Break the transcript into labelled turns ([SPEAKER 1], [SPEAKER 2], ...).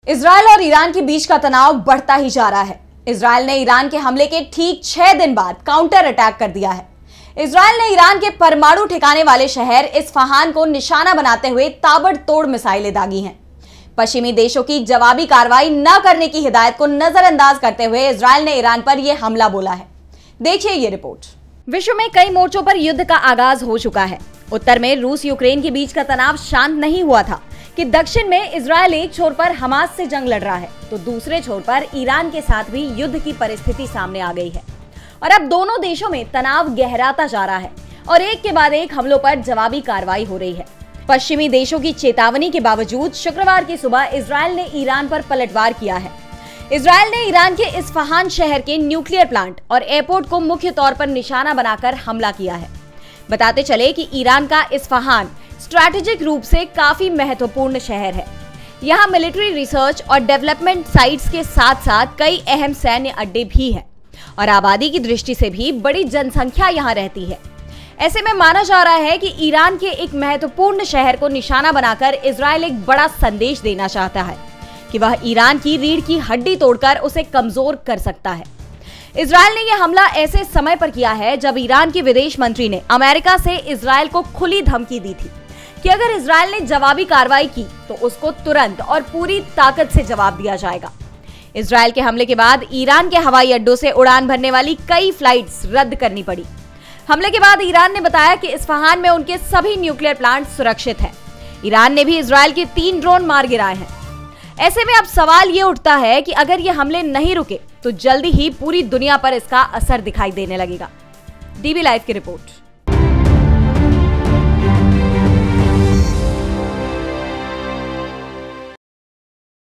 [SPEAKER 1] Israel और Iran के बीच का तनाव बढ़ता ही जा रहा है। इजरायल ने ईरान के हमले के ठीक 6 दिन बाद काउंटर अटैक कर दिया है। इजरायल ने ईरान के परमाणु ठिकाने वाले शहर इस्फहान को निशाना बनाते हुए ताबड़तोड़ मिसाइलें दागी हैं। पश्चिमी देशों की जवाबी कार्रवाई न करने की हिदायत को नजरअंदाज करते हुए इजरायल ने ईरान पर यह हमला बोला है। देखिए ये रिपोर्ट। विश्व में कई मोर्चों पर युद्ध का आगाज हो चुका है। उत्तर में रूस यूक्रेन के बीच का तनाव शांत नहीं हुआ था कि दक्षिण में इजरायल एक छोर पर हमास से जंग लड़ रहा है तो दूसरे छोर पर ईरान के साथ भी युद्ध की परिस्थिति सामने आ गई है और अब दोनों देशों में तनाव गहराता जा रहा है और एक के बाद एक हमलों पर जवाबी कार्रवाई हो रही है। पश्चिमी देशों की चेतावनी के बावजूद शुक्रवार की सुबह इजरायल ने ईरान पर पलटवार किया है। इजरायल ने ईरान के इस्फहान शहर के न्यूक्लियर प्लांट और एयरपोर्ट को मुख्य तौर पर निशाना बनाकर हमला किया है। बताते चले कि ईरान का इस्फहान स्ट्रैटेजिक रूप से काफी महत्वपूर्ण शहर है। यहाँ मिलिट्री रिसर्च और डेवलपमेंट साइट्स के साथ साथ कई अहम सैन्य अड्डे भी हैं और आबादी की दृष्टि से भी बड़ी जनसंख्या यहाँ रहती है। ऐसे में माना जा रहा है कि ईरान के एक महत्वपूर्ण शहर को निशाना बनाकर इजरायल एक बड़ा संदेश देना चाहता है कि वह ईरान की रीढ़ की हड्डी तोड़कर उसे कमजोर कर सकता है। इजरायल ने यह हमला ऐसे समय पर किया है जब ईरान के विदेश मंत्री ने अमेरिका से इजरायल को खुली धमकी दी थी कि अगर इजरायल ने जवाबी कार्रवाई की तो उसको तुरंत और पूरी ताकत से जवाब दिया जाएगा। इजरायल के हमले के बाद ईरान के हवाई अड्डों से उड़ान भरने वाली कई फ्लाइट्स रद्द करनी पड़ी। हमले के बाद ईरान ने बताया कि इस्फहान में उनके सभी न्यूक्लियर प्लांट सुरक्षित हैं। ईरान ने भी इजरायल के 3 ड्रोन मार गिराए हैं। ऐसे में अब सवाल ये उठता है कि अगर ये हमले नहीं रुके तो जल्दी ही पूरी दुनिया पर इसका असर दिखाई देने लगेगा। डीबी लाइव की रिपोर्ट।